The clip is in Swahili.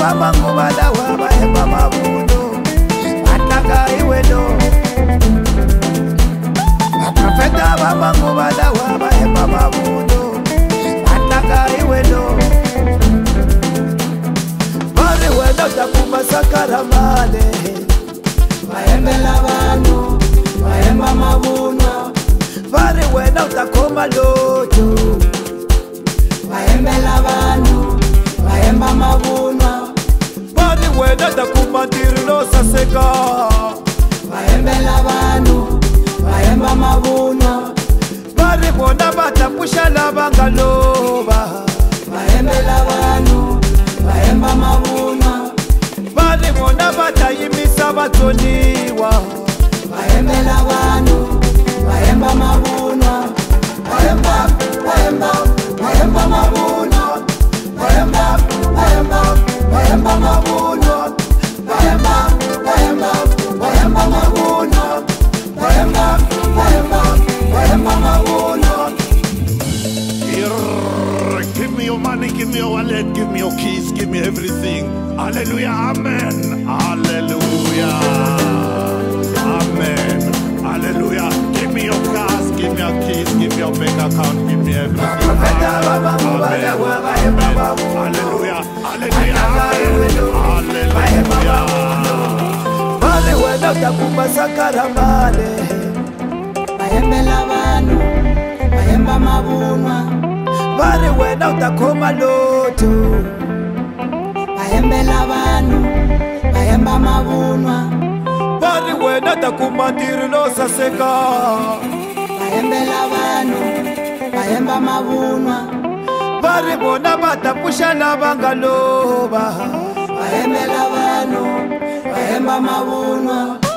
va manguva lawa va hemba mavuno atlanga iwelo Aprofeta va manguva lawa va hemba mavuno atlanga iwelo Vari wena takuma sakaramale va hembela vanhu va hemba mavuno Vari wena utakoma loto va hembela vanhu va hemba mavuno Vari wena takuma ntirho lo saseka va hembela vanhu va hemba mavuno Vari vona va ta puxa lava nga lova va hembela vanhu va hemba mavuno Vari vona va ta yimisa vatsoniwa va hembela vanhu va hemba mavuno va hemba mavuno va hemba mavuno va hemba mavuno va hemba mavuno Give me your money, give me your wallet, give me your keys, give me everything. Hallelujah, amen. Hallelujah, amen. Hallelujah. Give me your cars, give me your keys, give me your bank account, give me everything. Amen. Hallelujah, hallelujah, hallelujah. Vari wena utakuma sakaramale va hembela vanhu va hemba mavunwa Vari wena utakoma loto va hembela vanhu va hemba mavunwa Vari wena takuma ntirho lo saseka va hembela vanhu va hemba mavunwa Vari vona va ta puxa lava nga lova va hembela vanhu va hemba mavunwa